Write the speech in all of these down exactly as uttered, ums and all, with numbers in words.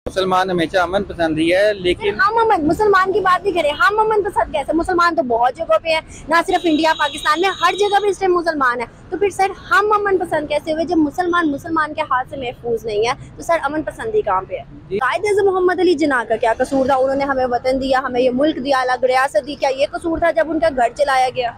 मुसलमान हमेशा अमन पसंद ही है, लेकिन हम अमन मुसलमान की बात नहीं करें, हम अमन पसंद कैसे? मुसलमान तो बहुत जगह पे है, ना सिर्फ इंडिया पाकिस्तान में, हर जगह पे इस टाइम मुसलमान है। तो फिर सर हम अमन पसंद कैसे हुए? जब मुसलमान मुसलमान के हाथ से महफूज नहीं है तो सर अमन पसंदी कहाँ पे है? कायद-ए-आज़म मोहम्मद अली जिन्ना का क्या कसूर था? उन्होंने हमें वतन दिया, हमें ये मुल्क दिया, अलग रियासत दी, क्या ये कसूर था जब उनका घर चलाया गया?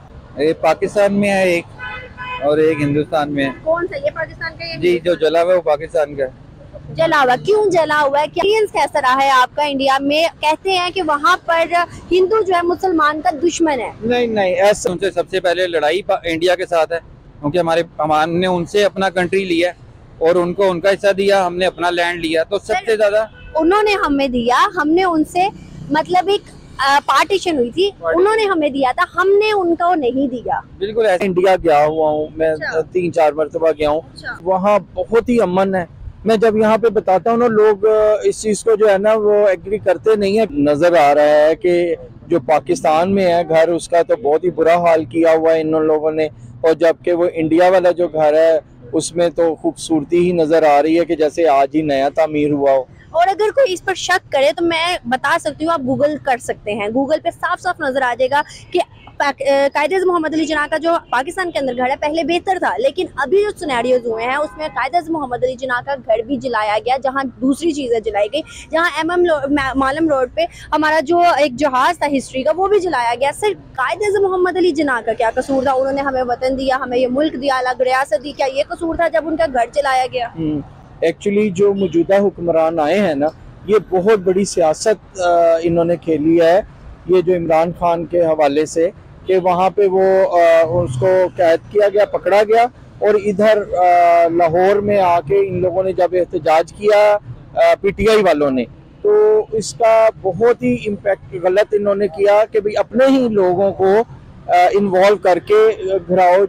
ये पाकिस्तान में है एक और एक हिंदुस्तान में है। कौन सा? ये पाकिस्तान का? जी, जो जला हुआ है वो पाकिस्तान का है। जला हुआ क्यों जला हुआ है? एक्सपीरियंस कैसा रहा है आपका इंडिया में? कहते हैं कि वहाँ पर हिंदू जो है मुसलमान का दुश्मन है। नहीं नहीं, ऐसा उनसे सबसे पहले लड़ाई इंडिया के साथ है, क्योंकि हमारे हमने उनसे अपना कंट्री लिया और उनको उनका हिस्सा दिया, हमने अपना लैंड लिया। तो सबसे ज्यादा उन्होंने हमें दिया, हमने उनसे मतलब एक पार्टीशन हुई थी, उन्होंने हमें दिया था, हमने उनको नहीं दिया। बिल्कुल ऐसे। इंडिया गया हुआ हूँ मैं, तीन चार मरतबा गया हूँ, वहाँ बहुत ही अमन है। मैं जब यहाँ पे बताता हूँ ना, लोग इस चीज को जो है ना वो एग्री करते नहीं है। नजर आ रहा है कि जो पाकिस्तान में है घर, उसका तो बहुत ही बुरा हाल किया हुआ है इन लोगों ने, और जबकि वो इंडिया वाला जो घर है उसमें तो खूबसूरती ही नजर आ रही है कि जैसे आज ही नया तामीर हुआ हो। और अगर कोई इस पर शक करे तो मैं बता सकती हूँ, आप गूगल कर सकते हैं, गूगल पे साफ साफ नजर आ जाएगा कि कायद-ए-आज़म मोहम्मद अली जिन्ना का जो पाकिस्तान के अंदर घर है पहले बेहतर था, लेकिन अभी जो सिनेरियोज हुए हैं उसमें कायद-ए-आज़म मोहम्मद अली जिन्ना का घर भी जलाया गया, जहां दूसरी चीजें जलाई गई, जहां एम एम मालम रोड पे हमारा जो एक जहाज था हिस्ट्री का वो भी जलाया गया। सर कायद-ए-आज़म मोहम्मद अली जिन्ना का क्या कसूर था? उन्होंने हमें वतन दिया, हमें ये मुल्क दिया, अलग रियासत दी, क्या ये कसूर था जब उनका घर जलाया गया? एक्चुअली जो मौजूदा हुक्मरान आए हैं ना, ये बहुत बड़ी सियासत इन्होंने खेली है, ये जो इमरान खान के हवाले से, कि वहाँ पे वो आ, उसको कैद किया गया, पकड़ा गया, और इधर लाहौर में आके इन लोगों ने जब एहतजाज किया पीटीआई वालों ने, तो इसका बहुत ही इम्पैक्ट गलत इन्होंने किया कि भाई अपने ही लोगों को इन्वॉल्व करके घिराव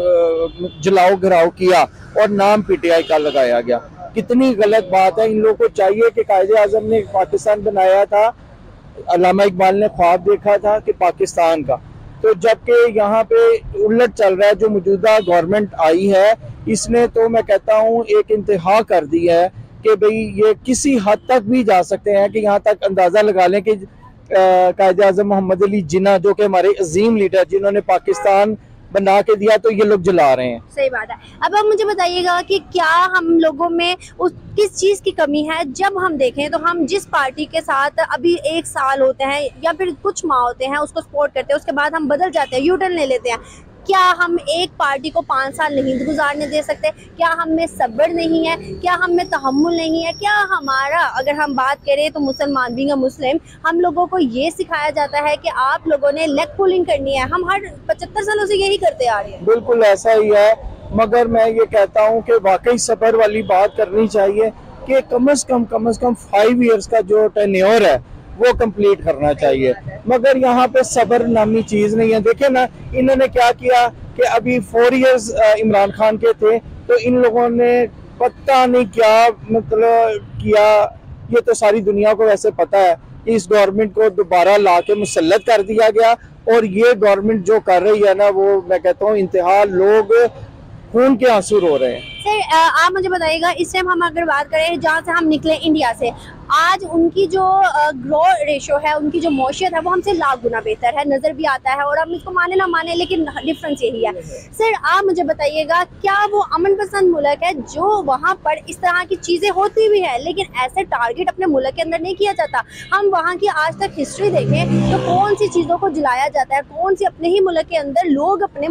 जलाओ घिराव किया और नाम पीटीआई का लगाया गया। कितनी गलत बात है। इन लोगों को चाहिए कि कायद-ए-आज़म ने पाकिस्तान बनाया था, अल्लामा इकबाल ने ख्वाब देखा था कि पाकिस्तान का, तो जबकि यहाँ पे उलट चल रहा है। जो मौजूदा गवर्नमेंट आई है इसने, तो मैं कहता हूँ एक इंतहा कर दी है कि भाई ये किसी हद तक भी जा सकते हैं कि यहाँ तक अंदाज़ा लगा लें कि कायद-ए-आज़म मोहम्मद अली जिन्ना जो कि हमारे अजीम लीडर जिन्होंने पाकिस्तान बना के दिया, तो ये लोग जला रहे हैं। सही बात है। अब आप मुझे बताइएगा कि क्या हम लोगों में उस किस चीज की कमी है? जब हम देखें तो हम जिस पार्टी के साथ अभी एक साल होते हैं या फिर कुछ माह होते हैं उसको सपोर्ट करते हैं, उसके बाद हम बदल जाते हैं, यू टर्न ले लेते हैं। क्या हम एक पार्टी को पाँच साल नहीं गुजारने दे सकते? क्या हम में सब्र नहीं है? क्या हम में तहम्मुल नहीं है? क्या हमारा, अगर हम बात करें तो मुसलमान बीइंग अ मुस्लिम, हम लोगों को ये सिखाया जाता है कि आप लोगों ने लेग पुलिंग करनी है। हम हर पचहत्तर सालों से यही करते आ रहे हैं। बिल्कुल ऐसा ही है, मगर मैं ये कहता हूँ कि वाकई सब्र वाली बात करनी चाहिए कि कम अज कम कम अज कम फाइव ईयर्स का जो टेन्योर है वो कंप्लीट करना चाहिए, मगर यहाँ पे सब्र नामी चीज नहीं है। देखे ना इन्होंने क्या किया कि अभी फोर इयर्स इमरान खान के थे, तो इन लोगों ने पता नहीं क्या मतलब किया। ये तो सारी दुनिया को वैसे पता है कि इस गवर्नमेंट को दोबारा ला के मुसल्लत कर दिया गया, और ये गवर्नमेंट जो कर रही है ना, वो मैं कहता हूँ इंतहा, लोग खून के आंसू रो रहे हैं। सर आप मुझे बताइएगा, इस टाइम हम अगर बात करें जहाँ से हम निकले इंडिया से, आज उनकी जो ग्रो रेशो है, उनकी जो मौशियत है वो हमसे लाख गुना बेहतर है, नजर भी आता है, और हम इसको माने ना माने लेकिन डिफरेंस यही है। सर आप मुझे बताइएगा, क्या वो अमन पसंद मुल्क है जो वहाँ पर इस तरह की चीजें होती भी है लेकिन ऐसे टारगेट अपने मुल्क के अंदर नहीं किया जाता? हम वहाँ की आज तक हिस्ट्री देखें तो कौन सी चीजों को जलाया जाता है, कौन सी अपने ही मुल्क के अंदर लोग अपने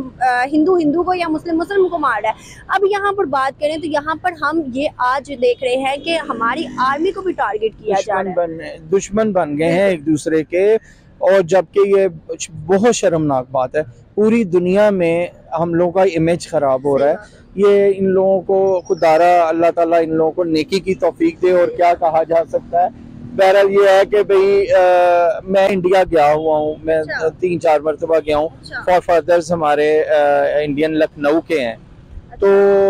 हिंदू हिंदू को या मुस्लिम मुस्लिम को मार रहा है। अब यहाँ पर बात करें तो यहाँ पर हम ये आज देख रहे हैं कि हमारी आर्मी को भी टारगेट किया जा रहा है, दुश्मन बन गए हैं एक दूसरे के, और जबकि ये बहुत शर्मनाक बात है। पूरी दुनिया में हम लोगों का इमेज खराब हो रहा है। ये इन लोगों को खुदारा अल्लाह ताला इन लोगों को नेकी की तौफीक दे, और क्या कहा जा सकता है। बहरहाल ये है कि भाई आ, मैं इंडिया गया हुआ हूँ, मैं अच्छा। तीन चार मरतबा गया हूँ। फॉर फादर्स हमारे आ, इंडियन लखनऊ के हैं, तो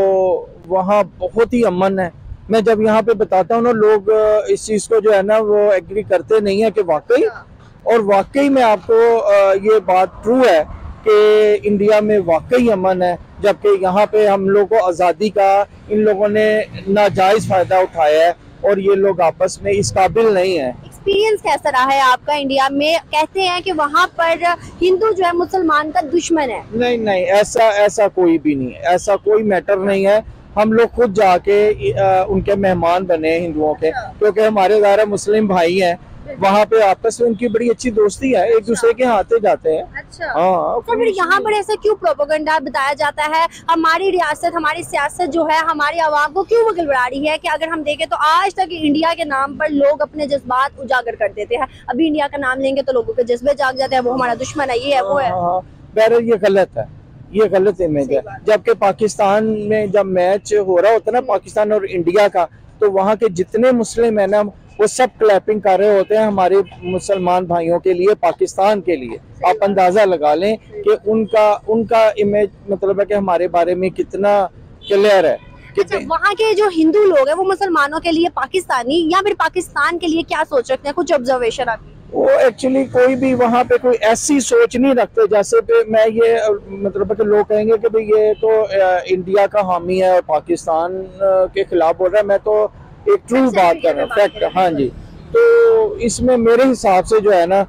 वहाँ बहुत ही अमन है। मैं जब यहाँ पे बताता हूँ ना, लोग इस चीज़ को जो है ना वो एग्री करते नहीं है कि वाकई, और वाकई में आपको ये बात ट्रू है कि इंडिया में वाकई अमन है, जबकि यहाँ पे हम लोग को आज़ादी का इन लोगों ने नाजायज़ फ़ायदा उठाया है। और ये लोग आपस में इस काबिल नहीं है। एक्सपीरियंस कैसा रहा है आपका इंडिया में? कहते हैं कि वहाँ पर हिंदू जो है मुसलमान का दुश्मन है। नहीं नहीं, ऐसा ऐसा कोई भी नहीं है, ऐसा कोई मैटर नहीं है। हम लोग खुद जाके आ, उनके मेहमान बने हिंदुओं के, क्योंकि हमारे ज़ाहिर मुस्लिम भाई हैं, वहाँ पे आपस में उनकी बड़ी अच्छी दोस्ती है, एक दूसरे के हाथे जाते हैं। अच्छा। हाँ, तो फिर यहाँ पर ऐसा क्यों प्रोपेगेंडा बताया जाता है? हमारी रियासत, हमारी सियासत जो है हमारी आवाम को क्यों गड़बड़ा रही है कि अगर हम देखें तो आज तक इंडिया के नाम पर लोग अपने जज्बात उजागर कर देते हैं। अभी इंडिया का नाम लेंगे तो लोगों के जज्बे जाग जाते हैं, वो हमारा दुश्मन है, ये है, वो है। बहरहाल ये गलत है, ये गलत इमेज है। जबकि पाकिस्तान में जब मैच हो रहा होता है ना पाकिस्तान और इंडिया का, तो वहाँ के जितने मुस्लिम है ना वो सब क्लैपिंग कर रहे होते हैं हमारे मुसलमान भाइयों के लिए, पाकिस्तान के लिए। आप अंदाजा लगा लें कि उनका उनका इमेज मतलब है कि हमारे बारे में कितना क्लियर है। अच्छा, वहाँ के जो हिंदू लोग हैं वो मुसलमानों के लिए पाकिस्तानी या फिर पाकिस्तान के लिए क्या सोच रखते हैं? कुछ ऑब्जर्वेशन आपकी? वो एक्चुअली कोई भी वहाँ पे कोई ऐसी सोच नहीं रखते जैसे पे मैं ये मतलब कि लोग कहेंगे कि भाई ये तो इंडिया का हामी है और पाकिस्तान के खिलाफ बोल रहा है। मैं तो एक ट्रू बात कर रहा हूँ, फैक्ट। हाँ जी, तो इसमें मेरे हिसाब से जो है ना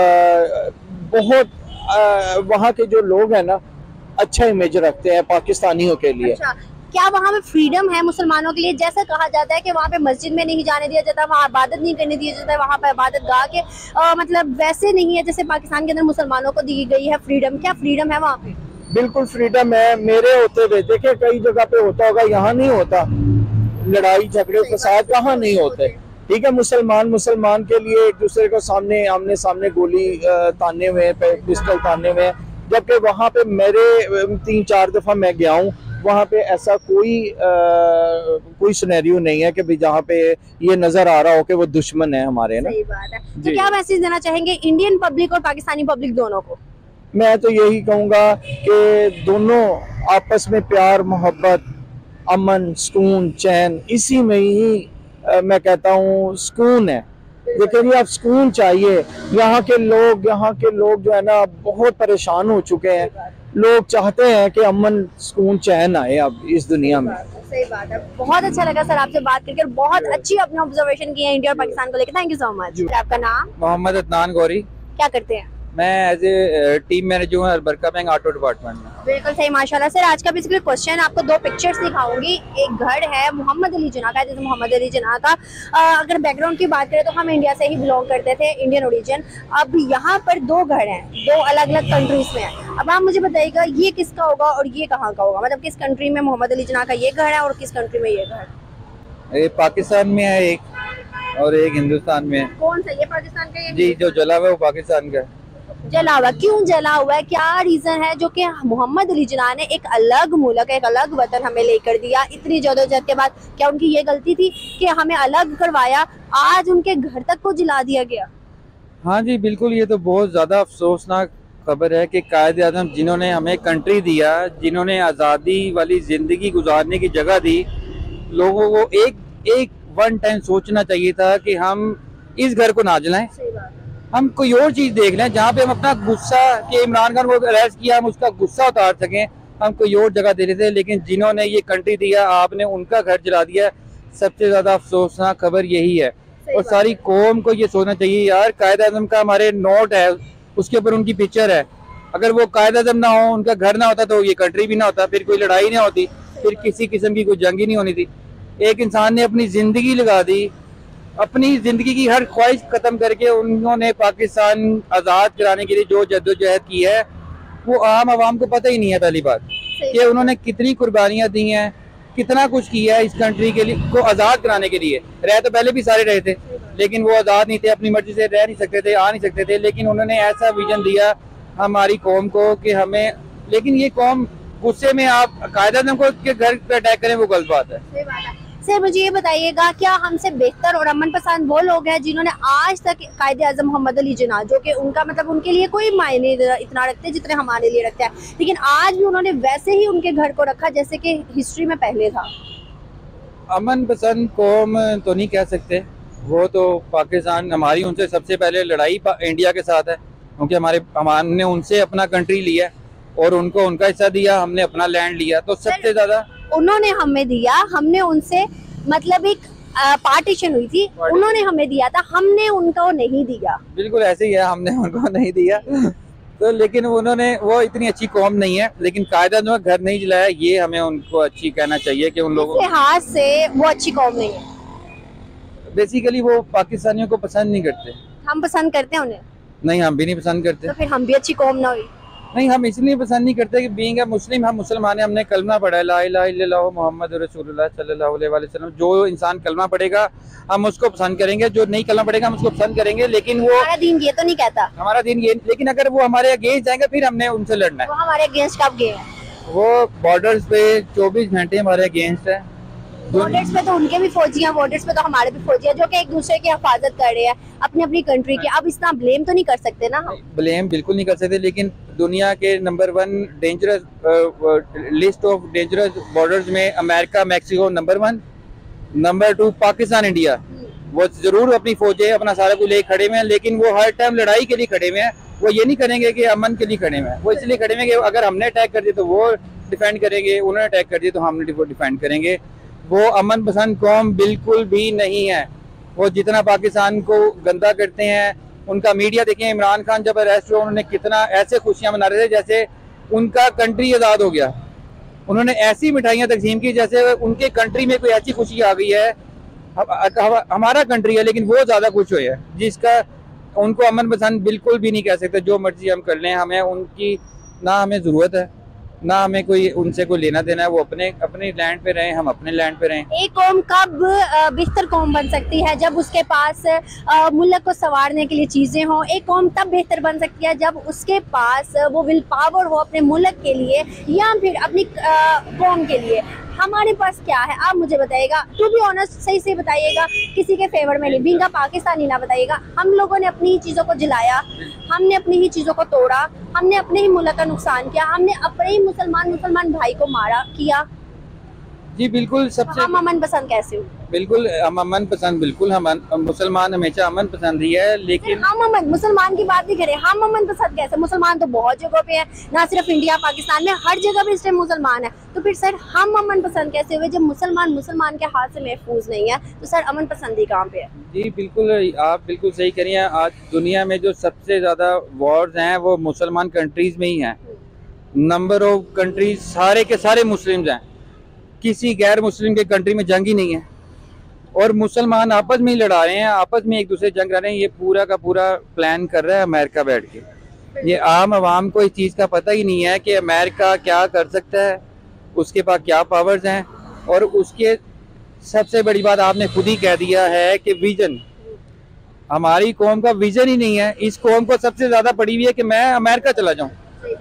बहुत वहाँ के जो लोग हैं ना अच्छा इमेज रखते हैं पाकिस्तानियों के लिए। अच्छा, क्या वहाँ पे फ्रीडम है मुसलमानों के लिए? जैसा कहा जाता है कि वहाँ पे मस्जिद में नहीं जाने दिया जाता, वहाँ इबादत नहीं करने दिया जाता, वहाँ पे इबादत गाह के आ, मतलब वैसे नहीं है जैसे पाकिस्तान के अंदर मुसलमानों को दी गई है फ्रीडम। क्या फ्रीडम है वहाँ पे? बिल्कुल फ्रीडम है। मेरे होते हुए देखे कई जगह पे होता होगा, यहाँ नहीं होता। लड़ाई झगड़े फसाद कहाँ नहीं होते, ठीक है। मुसलमान मुसलमान के लिए एक दूसरे को सामने आमने सामने गोली ताने हुए, पिस्टल ताने हुए, जबकि वहाँ पे मेरे तीन चार दफा मैं गया हूँ, वहाँ पे ऐसा कोई आ, कोई सिनेरियो नहीं है कि भाई जहाँ पे ये नजर आ रहा हो कि वो दुश्मन है हमारे ना। सही बात है। तो क्या मैसेज देना चाहेंगे इंडियन पब्लिक और पाकिस्तानी पब्लिक दोनों को? मैं तो यही कहूँगा कि दोनों आपस में प्यार मोहब्बत, अमन, सुकून, चैन, इसी में ही आ, मैं कहता हूँ सुकून है। देखिए आप सुकून चाहिए। यहाँ के लोग यहाँ के लोग जो है ना बहुत परेशान हो चुके हैं। लोग चाहते हैं कि अमन, सुकून, चैन आए अब इस दुनिया में। सही बात है। बहुत अच्छा लगा सर आपसे बात करके, बहुत अच्छी अपने ऑब्जर्वेशन की है इंडिया और पाकिस्तान को लेकर। Thank you so much. आपका नाम? मोहम्मद अदनान गौरी। क्या करते हैं? मैं एज ए टीम मैनेजर हूँ अलबरका बैंक ऑटो डिपार्टमेंट में। बिल्कुल सही, माशाल्लाह। सर आज का बेसिकली क्वेश्चन, आपको दो पिक्चर्स दिखाऊंगी। एक घर है मोहम्मद अली जिन्ना का, जैसे मोहम्मद अली जिन्ना का आ, अगर बैकग्राउंड की बात करें तो हम इंडिया से ही बिलोंग करते थे, इंडियन ओरिजिन। अब यहाँ पर दो घर हैं, दो अलग अलग कंट्रीज में है। अब आप मुझे बताइएगा ये किसका होगा और ये कहाँ का होगा? मतलब किस कंट्री में मोहम्मद अली जिन्ना का ये घर है और किस कंट्री में ये घर? ये पाकिस्तान में है एक और एक हिंदुस्तान में है। कौन सा? ये पाकिस्तान का? ये जी, जो जला हुआ है वो पाकिस्तान का है। जला हुआ क्यों जला हुआ है? क्या रीजन है जो कि मोहम्मद अली जिन्ना ने एक अलग मुल्क, एक अलग वतन हमें लेकर दिया इतनी जदोजहद के बाद? क्या उनकी ये गलती थी कि हमें अलग करवाया, आज उनके घर तक को जला दिया गया? हाँ जी बिल्कुल, ये तो बहुत ज्यादा अफसोसनाक खबर है कि कायद आजम जिन्होंने हमें कंट्री दिया, जिन्होंने आज़ादी वाली जिंदगी गुजारने की जगह दी, लोगों को एक एक वन टाइम सोचना चाहिए था कि हम इस घर को ना जलाएं, हम कोई और चीज देख लें जहाँ पे हम अपना गुस्सा, कि इमरान खान को अरेस्ट किया हम उसका गुस्सा उतार सकें, हम कोई और जगह दे रहे थे। लेकिन जिन्होंने ये कंट्री दिया आपने उनका घर जला दिया। सबसे ज्यादा अफसोसनाक खबर यही है। और सारी कौम को ये सोचना चाहिए यार, कायद आजम का हमारे नोट है, उसके ऊपर उनकी पिक्चर है। अगर वो कायद आजम ना हो, उनका घर ना होता तो ये कंट्री भी ना होता, फिर कोई लड़ाई नहीं होती, फिर किसी किस्म की कोई जंग ही नहीं होनी थी। एक इंसान ने अपनी जिंदगी लगा दी, अपनी जिंदगी की हर ख्वाहिश खत्म करके उन्होंने पाकिस्तान आज़ाद कराने के लिए जो जद्दोजहद की है वो आम आवाम को पता ही नहीं है। पहली बात कि उन्होंने कितनी कुर्बानियां दी हैं, कितना कुछ किया है इस कंट्री के लिए, को आज़ाद कराने के लिए। रह तो पहले भी सारे रहे थे, लेकिन वो आज़ाद नहीं थे, अपनी मर्जी से रह नहीं सकते थे, आ नहीं सकते थे। लेकिन उन्होंने ऐसा विजन दिया हमारी कौम को कि हमें, लेकिन ये कौम गुस्से में आप कायद आज़म को के घर पे अटैक करें, वो गलत बात है। सर मुझे ये बताइएगा, क्या हमसे बेहतर और अमन पसंद वो लोग हैं जिन्होंने आज तक कायद आज़म मोहम्मद अली जिन्ना, जो कि उनका मतलब उनके लिए कोई मायने इतना रखते हैं जितने हमारे लिए रखते हैं, लेकिन आज भी उन्होंने वैसे ही उनके घर को रखा जैसे कि हिस्ट्री में पहले था? अमन पसंद कौम तो नहीं कह सकते, वो तो पाकिस्तान, हमारी उनसे सबसे पहले लड़ाई इंडिया के साथ है, क्योंकि हमारे हमने उनसे अपना कंट्री लिया और उनको उनका हिस्सा दिया, हमने अपना लैंड लिया। तो सबसे ज्यादा उन्होंने हमें दिया, हमने उनसे मतलब एक पार्टीशन हुई थी उन्होंने हमें दिया था, हमने उनको नहीं दिया। बिल्कुल ऐसे ही है, हमने उनको नहीं दिया। तो लेकिन उन्होंने, वो इतनी अच्छी कौम नहीं है, लेकिन कायदा जो घर नहीं जलाया, ये हमें उनको अच्छी कहना चाहिए कि उन लोगों लिहाज से वो अच्छी कौम नहीं है। बेसिकली वो पाकिस्तानियों को पसंद नहीं करते। हम पसंद करते हैं उन्हें? नहीं, हम भी नहीं पसंद करते। तो फिर हम भी अच्छी कौम ना हुई? नहीं, हम इसलिए पसंद नहीं करते कि बीइंग है मुस्लिम, हम मुसलमान हैं, हमने कलमा पढ़ा है, ला इलाहा इल्लल्लाह मुहम्मद रसूलुल्लाह सल्लल्लाहु अलैहि वसल्लम। जो इंसान कलमा पढ़ेगा हम उसको पसंद करेंगे, जो नहीं कलमा पढ़ेगा हम उसको पसंद करेंगे। लेकिन वो हमारा दीन ये तो नहीं कहता। हमारा दीन ये, लेकिन अगर वो हमारे अगेंस्ट जाएंगे फिर हमने उनसे लड़ना है। वो हमारे अगेंस्ट कब गए हैं? वो बॉर्डर्स पे चौबीस घंटे हमारे अगेंस्ट है। बॉर्डर्स पे तो उनके भी फौजी हैं, बॉर्डर्स पे तो हमारे भी फौजी हैं, जो कि एक दूसरे की हिफाजत कर रहे हैं अपनी अपनी कंट्री की। अब इतना ब्लेम तो नहीं कर सकते ना हम? ब्लेम बिल्कुल नहीं कर सकते, लेकिन दुनिया के number one dangerous list of dangerous borders में America, Mexico number one, number two Pakistan, India. वो जरूर अपनी फौजें अपना सारा कुछ ले खड़े हुए हैं, लेकिन वो हर टाइम लड़ाई के लिए खड़े हुए हैं। वो ये नहीं करेंगे कि अमन के लिए खड़े हुए हैं, वो इसलिए खड़े हुए हैं कि अगर हमने अटैक कर दिया तो वो डिफेंड करेंगे, उन्होंने अटैक कर दिया तो हमने डिफेंड करेंगे। वो अमन पसंद कौम बिल्कुल भी नहीं है। वो जितना पाकिस्तान को गंदा करते हैं, उनका मीडिया देखें, इमरान खान जब अरेस्ट हुआ उन्होंने कितना ऐसे खुशियां मना रहे थे जैसे उनका कंट्री आज़ाद हो गया। उन्होंने ऐसी मिठाइयाँ तकसीम की जैसे उनके कंट्री में कोई ऐसी खुशी आ गई है। हमारा कंट्री है लेकिन वो ज़्यादा खुश हुए है, जिसका उनको अमन पसंद बिल्कुल भी नहीं कह सकते। जो मर्जी हम कर लें, हमें उनकी ना हमें ज़रूरत है, ना हमें कोई उनसे कोई लेना देना है। वो अपने अपने लैंड पे रहें, हम अपने लैंड पे रहें। एक कौम कब बेहतर कौम बन सकती है? जब उसके पास मुल्क को संवारने के लिए चीजें हों। एक कौम तब बेहतर बन सकती है जब उसके पास वो विल पावर हो अपने मुल्क के लिए या फिर अपनी कौम के लिए। हमारे पास क्या है आप मुझे बताइएगा, टू बी ऑनेस्ट, सही से बताइएगा, किसी के फेवर में नहीं, बींगा पाकिस्तानी ना बताइएगा। हम लोगों ने अपनी ही चीज़ों को जलाया, हमने अपनी ही चीज़ों को तोड़ा, हमने अपने ही मुल्क का नुकसान किया, हमने अपने ही मुसलमान मुसलमान भाई को मारा किया। जी बिल्कुल। सबसे हम अमन पसंद कैसे हुए? बिल्कुल हम अमन पसंद, बिल्कुल हम मुसलमान हमेशा अमन पसंद ही है। लेकिन हम अमन, मुसलमान की बात नहीं करें, हम अमन पसंद कैसे? मुसलमान तो बहुत जगहों पे है, ना सिर्फ इंडिया पाकिस्तान में, हर जगह पे इस टाइम मुसलमान है। तो फिर सर हम अमन पसंद कैसे हुए? जब मुसलमान मुसलमान के हाथ से महफूज नहीं है तो सर अमन पसंदी कहाँ पे है? जी बिल्कुल, आप बिल्कुल सही कह रही हैं। आज दुनिया में जो सबसे ज्यादा वॉर्स हैं वो मुसलमान कंट्रीज में ही हैं। नंबर ऑफ कंट्रीज सारे के सारे मुस्लिम्स हैं, किसी गैर मुस्लिम के कंट्री में जंग ही नहीं है। और मुसलमान आपस में ही लड़ा रहे हैं, आपस में एक दूसरे जंग लड़ रहे हैं। ये पूरा का पूरा प्लान कर रहा है अमेरिका बैठ के। ये आम आवाम को इस चीज़ का पता ही नहीं है कि अमेरिका क्या कर सकता है, उसके पास क्या पावर्स हैं। और उसके सबसे बड़ी बात आपने खुद ही कह दिया है कि विजन, हमारी कौम का विजन ही नहीं है। इस कौम को सबसे ज़्यादा पड़ी हुई है कि मैं अमेरिका चला जाऊँ।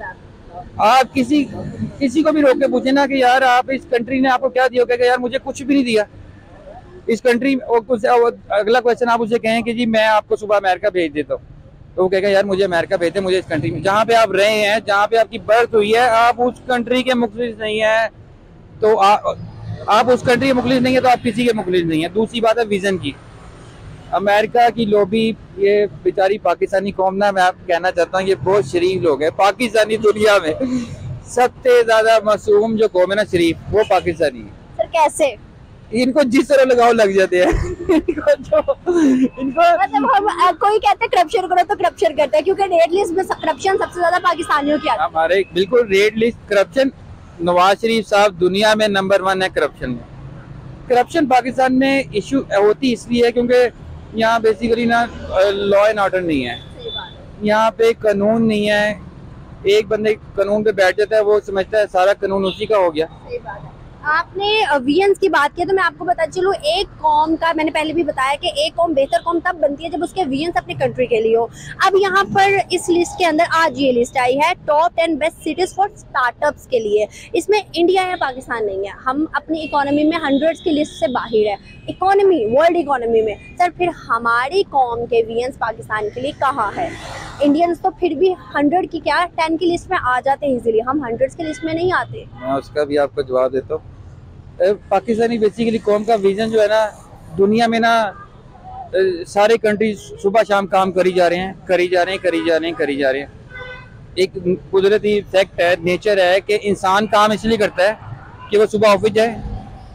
आप किसी किसी को भी रोक के पूछे ना कि यार आप इस कंट्री ने आपको क्या दिया, कहेगा यार मुझे कुछ भी नहीं दिया इस कंट्री। और कुछ अगला क्वेश्चन आप उसे कहें कि जी मैं आपको सुबह अमेरिका भेज देता हूँ, तो वो कहेगा यार मुझे अमेरिका भेज दे, मुझे इस कंट्री में जहाँ पे आप रहे हैं, जहाँ पे आपकी बर्थ हुई है, आप उस कंट्री के मुखलिस नहीं है तो आ, आप उस कंट्री के मुखलिस नहीं है तो आप किसी के मुखलिस नहीं है। दूसरी बात है विजन की। अमेरिका की लॉबी, ये बेचारी पाकिस्तानी कौम ना, मैं आपको कहना चाहता हूँ ये बहुत शरीफ लोग हैं। पाकिस्तानी दुनिया में सबसे ज्यादा मासूम जो कौम है ना शरीफ, वो पाकिस्तानी है। सर कैसे? इनको जिस तरह लगाव लग जाते हैं इनको जो इनको मतलब हम कोई कहते हैं करप्शन करो तो करप्शन करते हैं, क्योंकि रेड लिस्ट में करप्शन सबसे ज्यादा पाकिस्तानियों की आती है। हमारे बिल्कुल red list corruption, Nawaz Sharif साहब दुनिया में नंबर वन है करप्शन में। करप्शन पाकिस्तान में इशू होती इसलिए है क्योंकि यहाँ बेसिकली ना लॉ एंड ऑर्डर नहीं है, यहाँ पे कानून नहीं है। एक बंदे कानून पे बैठ जाता है, वो समझता है सारा कानून उसी का हो गया। सही बात है। आपने वियंस की बात की तो मैं आपको बता चलूं, एक कौम का, मैंने पहले भी बताया कि एक कौम बेहतर कौम तब बनती है जब उसके वियंस अपनी कंट्री के लिए हो। अब यहाँ पर इस लिस्ट के अंदर आज ये लिस्ट आई है top ten best cities for startups के लिए। इसमें इंडिया या पाकिस्तान नहीं है, हम अपनी इकोनॉमी में हंड्रेड्स की लिस्ट से बाहर है, इकोनॉमी वर्ल्ड इकोनॉमी में। सर फिर हमारी कौम के वियंस पाकिस्तान के लिए कहाँ है? इंडियंस तो फिर भी हंड्रेड की क्या टेन की लिस्ट में आ जाते हैं इजीली, हम हंड्रेड्स की लिस्ट में नहीं आते। मैं उसका भी आपको जवाब देता हूँ। पाकिस्तानी बेसिकली कौम का विजन जो है ना, दुनिया में ना सारे कंट्री सुबह शाम काम करी जा रहे हैं करी जा रहे हैं करी जा रहे हैं करी जा रहे हैं। एक कुदरती फैक्ट है, नेचर है कि इंसान काम इसलिए करता है कि वो सुबह ऑफिस जाए,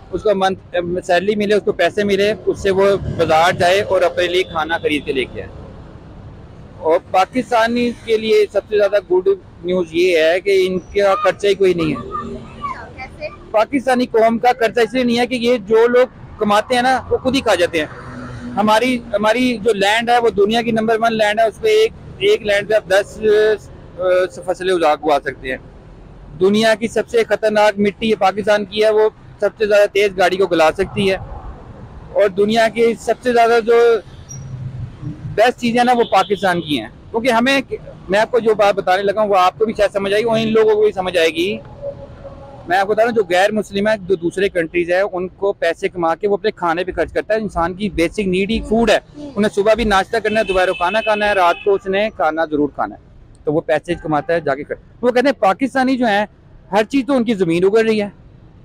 उसको मंथ सैलरी मिले, उसको पैसे मिले, उससे वो बाजार जाए और अपने लिए खाना खरीद के लेके आए। और पाकिस्तानी के लिए सबसे ज़्यादा गुड न्यूज़ ये है कि इनका खर्चा ही कोई नहीं है। पाकिस्तानी कौम का खर्चा इसलिए नहीं है कि ये जो लोग कमाते हैं ना वो खुद ही खा जाते हैं। हमारी हमारी जो लैंड है वो दुनिया की नंबर वन लैंड है, उस पर एक एक लैंड पे आप दस फसलें उगा सकते हैं। दुनिया की सबसे खतरनाक मिट्टी पाकिस्तान की है, वो सबसे ज़्यादा तेज़ गाड़ी को गला सकती है। और दुनिया की सबसे ज़्यादा जो बेस्ट चीज़ें ना वो पाकिस्तान की हैं, क्योंकि हमें, मैं आपको जो बात बताने लगा हूँ वो आपको भी शायद समझ आएगी और इन लोगों को भी समझ आएगी। मैं आपको बता रहा हूँ, जो गैर मुस्लिम है, जो दूसरे कंट्रीज है, उनको पैसे कमा के वो अपने खाने पे खर्च करता है। इंसान की बेसिक नीड ही फूड है, उन्हें सुबह भी नाश्ता करना है, दोपहर को खाना खाना है, रात को उसने खाना जरूर खाना है, तो वो पैसे कमाता है जाके कर। वो कहते हैं पाकिस्तानी जो है हर चीज़ तो उनकी ज़मीन उगड़ रही है,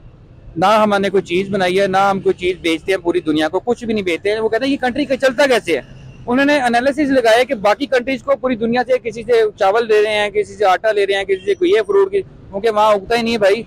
ना हमने कोई चीज़ बनाई है, ना हम कोई चीज़ बेचते हैं पूरी दुनिया को, कुछ भी नहीं बेचते हैं। वो कहते हैं ये कंट्री का चलता कैसे है। उन्होंने एनालिसिस लगाया कि बाकी कंट्रीज को पूरी दुनिया से किसी से चावल ले रहे हैं, किसी से आटा ले रहे हैं, किसी से कोई ये फ्रूट की, क्योंकि वहाँ उगता ही नहीं है भाई।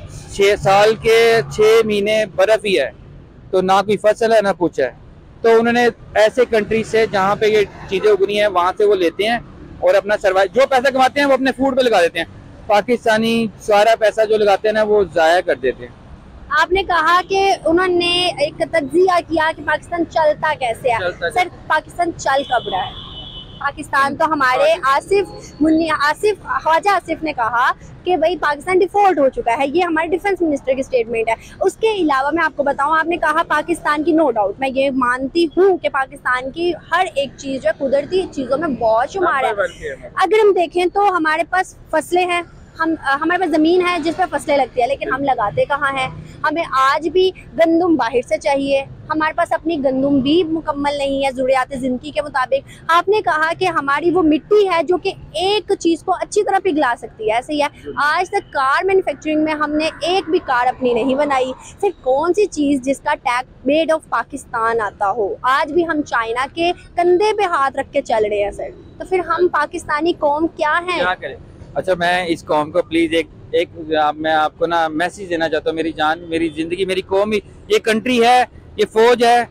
छः साल के छः महीने बर्फ़ ही है, तो ना कोई फसल है ना कुछ है। तो उन्होंने ऐसे कंट्री से जहाँ पे ये चीज़ें उगनी है वहाँ से वो लेते हैं और अपना सर्वाइव, जो पैसा कमाते हैं वो अपने फूड पे लगा देते हैं। पाकिस्तानी सारा पैसा जो लगाते हैं ना वो ज़ाया कर देते हैं। आपने कहा कि उन्होंने एक तज्जिया किया कि पाकिस्तान चलता कैसे है। चलता सर पाकिस्तान चल कब रहा है? पाकिस्तान तो हमारे आसिफ मुन्नी आसिफ ख्वाजा आसिफ ने कहा कि भाई पाकिस्तान डिफॉल्ट हो चुका है, ये हमारे डिफेंस मिनिस्टर की स्टेटमेंट है। उसके अलावा मैं आपको बताऊं, आपने कहा पाकिस्तान की, नो डाउट मैं ये मानती हूँ कि पाकिस्तान की हर एक चीज़ जो कुदरती चीज़ों में बहुत शुमार है। अगर हम देखें तो हमारे पास फसलें हैं, हम हमारे पास ज़मीन है जिस पर फसलें लगती है, लेकिन हम लगाते कहाँ हैं? हमें आज भी गंदम बाहर से चाहिए, हमारे पास अपनी गंदम भी मुकम्मल नहीं है ज़रूरियात ज़िंदगी के मुताबिक। आपने कहा कि हमारी वो मिट्टी है जो कि एक चीज़ को अच्छी तरह पिघला सकती है, ऐसे ही है। आज तक कार मैन्युफैक्चरिंग में हमने एक भी कार अपनी नहीं बनाई। सिर्फ कौन सी चीज़ जिसका टैग मेड ऑफ पाकिस्तान आता हो? आज भी हम चाइना के कंधे पे हाथ रख के चल रहे हैं सर, तो फिर हम पाकिस्तानी कौम क्या है? क्या करें? अच्छा, मैं इस कौम को प्लीज एक एक मैं आपको ना मैसेज देना चाहता हूँ। मेरी जान, मेरी जिंदगी, मेरी कौम, ये कंट्री है, ये फौज है,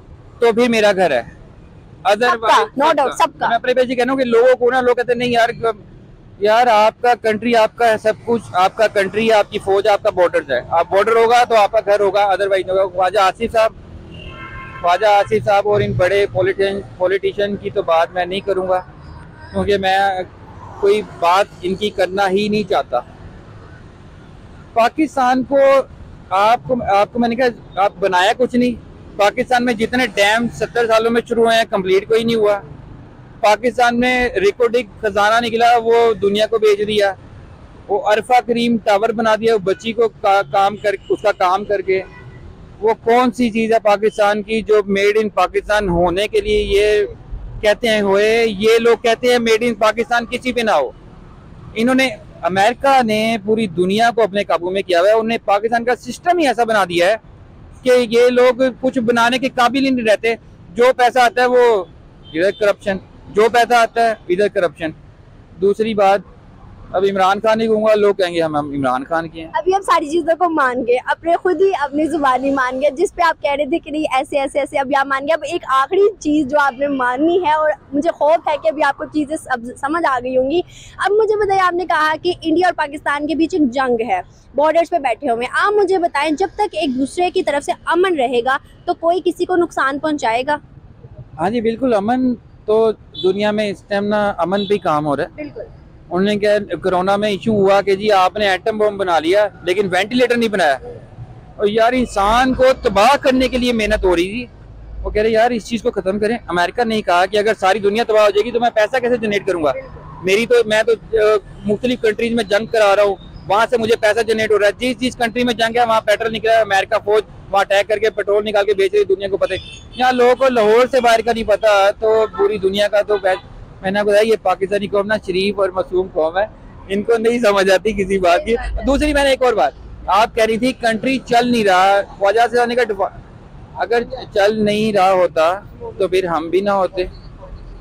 तो भी मेरा घर है। अदरवाइज नो डाउट सबका। मैं अपने पे कहना हूँ कि लोगों को ना, लोग कहते नहीं यार यार आपका कंट्री आपका है, सब कुछ आपका कंट्री है, आपकी फौज, आपका बॉर्डर है। आप बॉर्डर होगा तो आपका घर होगा, अदरवाइज होगा। ख्वाजा आसिफ साहब ख्वाजा आसिफ साहब और इन बड़े पॉलिटिशियन पॉलिटिशियन की तो बात मैं नहीं करूँगा, क्योंकि मैं कोई बात इनकी करना ही नहीं चाहता। पाकिस्तान को आपको आपको मैंने कहा आप बनाया कुछ नहीं। पाकिस्तान में जितने डैम सत्तर सालों में शुरू हुए हैं, कंप्लीट कोई नहीं हुआ। पाकिस्तान में रिकॉर्डिंग खजाना निकला, वो दुनिया को बेच दिया। वो अरफा करीम टावर बना दिया, वो बच्ची को का, काम कर उसका काम करके। वो कौन सी चीज़ है पाकिस्तान की जो मेड इन पाकिस्तान होने के लिए ये कहते हैं हुए? ये लोग कहते हैं मेड इन पाकिस्तान किसी पे ना हो। इन्होंने, अमेरिका ने पूरी दुनिया को अपने काबू में किया हुआ है। उन्होंने पाकिस्तान का सिस्टम ही ऐसा बना दिया है कि ये लोग कुछ बनाने के काबिल ही नहीं रहते। जो पैसा आता है वो इधर करप्शन, जो पैसा आता है इधर करप्शन। दूसरी बात, अब इमरान खान ही कहूँगा, लोग कहेंगे हम हम इमरान खान के हैं। अभी हम सारी चीज़ों को मान गए, अपने खुद ही अपनी जुबानी मान गए, जिस पे आप कह रहे थे कि नहीं ऐसे ऐसे ऐसे, अभी आप मान गए। अब एक आखिरी चीज़ जो आपने माननी है, और मुझे खौफ है कि अभी आपको चीज़ें सब समझ आ गई होंगी। अब मुझे बताइए, आपने कहा कि इंडिया और पाकिस्तान के बीच एक जंग है, बॉर्डर्स पे बैठे हुए हैं। आप मुझे बताएं, जब तक एक दूसरे की तरफ से अमन रहेगा तो कोई किसी को नुकसान पहुँचाएगा? हाँ जी बिल्कुल, अमन तो दुनिया में इस टाइम ना अमन भी काम हो रहा है। बिल्कुल। उन्होंने क्या, कोरोना में इशू हुआ कि जी आपने एटम बम बना लिया लेकिन वेंटिलेटर नहीं बनाया, और यार इंसान को तबाह करने के लिए मेहनत हो रही थी। वो कह रहे यार इस चीज़ को ख़त्म करें। अमेरिका ने कहा कि अगर सारी दुनिया तबाह हो जाएगी तो मैं पैसा कैसे जनरेट करूंगा? मेरी तो मैं तो मुख्तलिफ कंट्रीज में जंग करा रहा हूँ, वहाँ से मुझे पैसा जनरेट हो रहा है। जिस जिस कंट्री में जंग है वहाँ पेट्रोल निकला है, अमेरिका फौज वहाँ अटैक करके पेट्रोल निकाल के बेच रही, दुनिया को पता है। यहाँ लोगों को लाहौर से बाहर का नहीं पता, तो पूरी दुनिया का तो मैंने बताया। ये पाकिस्तानी कौम ना शरीफ और मासूम कौम है, इनको नहीं समझ आती किसी बात की। दूसरी, मैंने एक और बात, आप कह रही थी कंट्री चल नहीं रहा, ख्वाजा से आने का, अगर चल नहीं रहा होता तो फिर हम भी ना होते।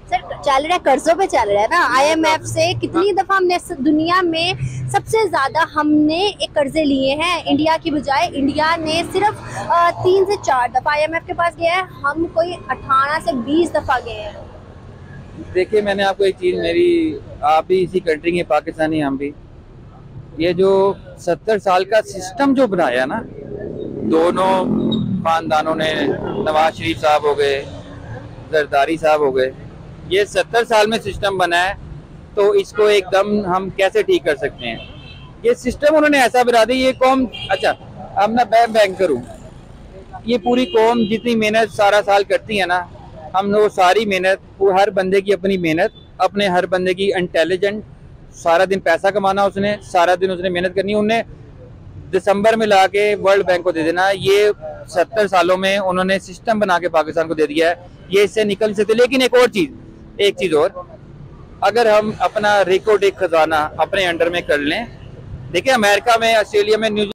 सर चल रहा है, कर्जों पे चल रहा है ना। आईएमएफ से कितनी दफा हमने दुनिया में सबसे ज्यादा हमने एक कर्जे लिए हैं इंडिया की बजाय। इंडिया ने सिर्फ तीन से चार दफा आईएमएफ के पास गया है, हम कोई अठारह से बीस दफा गए हैं। देखिए मैंने आपको एक चीज़, मेरी आप भी इसी कंट्री के पाकिस्तानी, हम भी, ये जो सत्तर साल का सिस्टम जो बनाया ना दोनों खानदानों ने, नवाज शरीफ साहब हो गए, जरदारी साहब हो गए, ये सत्तर साल में सिस्टम बना है, तो इसको एकदम हम कैसे ठीक कर सकते हैं? ये सिस्टम उन्होंने ऐसा बना दिया, ये कौम, अच्छा अब ना मैं बैंकर हूँ, ये पूरी कौम जितनी मेहनत सारा साल करती है ना, हम वो सारी मेहनत, हर बंदे की अपनी मेहनत, अपने हर बंदे की इंटेलिजेंट, सारा दिन पैसा कमाना उसने, सारा दिन उसने मेहनत करनी, उन्हें दिसंबर में ला के वर्ल्ड बैंक को दे देना। ये सत्तर सालों में उन्होंने सिस्टम बना के पाकिस्तान को दे दिया है, ये इससे निकल सकते। लेकिन एक और चीज़, एक चीज़ और, अगर हम अपना रिकॉर्ड एक खजाना अपने अंडर में कर लें, देखिए अमेरिका में, ऑस्ट्रेलिया में, न्यूजीलैंड